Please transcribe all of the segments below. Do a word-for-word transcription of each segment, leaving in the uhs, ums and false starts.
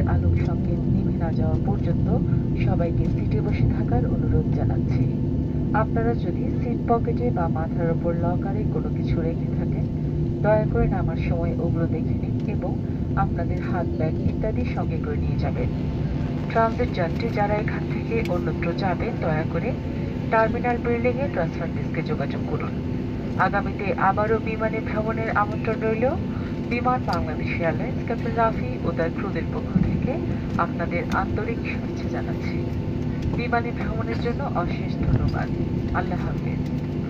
দরজার আলোক সংকেত নিভে না যাওয়া পর্যন্ত সবাইকে সিটে বসে থাকার অনুরোধ জানাচ্ছি। আপনারা যদি সিট পকেটে বা মাথার ওপর লকারে কোনো কিছু রেখে থাকেন, দয়া করে নামার সময় ওগুলো দেখে নিন এবং আপনাদের হাত ব্যাগ ইত্যাদি সঙ্গে করে নিয়ে যাবেন। ট্রানজিট যাত্রী যারা এখান থেকে অন্যত্র যাবেন, দয়া করে টার্মিনাল বিল্ডিংয়ে ট্রান্সফার ডেস্কে যোগাযোগ করুন। আগামীতে আবারও বিমানে ভ্রমণের আমন্ত্রণ রইল। বিমান বাংলাদেশ এয়ারলাইন্স ক্যাপ্টেন রাফি ও তার ক্রুদের পক্ষ থেকে আপনাদের আন্তরিক শুভেচ্ছা জানাচ্ছি। বিমানে ভ্রমণের জন্য অশেষ ধন্যবাদ। আল্লাহ হাফেজ।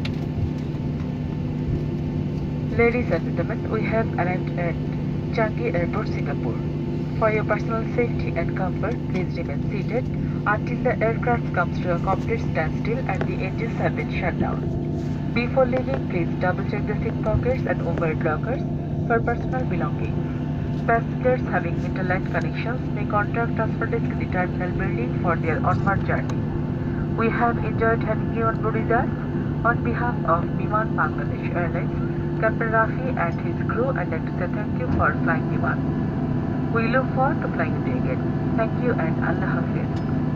Ladies and gentlemen, we have arrived at Changi Airport, Singapore. For your personal safety and comfort, please remain seated until the aircraft comes to a complete standstill and the engines have been shut down. Before leaving, please double-check the seat pockets and overhead lockers for personal belongings. Passengers having internet connections may contact transfer desk in the terminal building for their onward journey. We have enjoyed having you on board with us. On behalf of Biman Bangladesh Airlines, Captain Rafi and his crew, I'd like to say thank you for flying Biman. We look forward to flying with you again. Thank you and Allah Hafiz.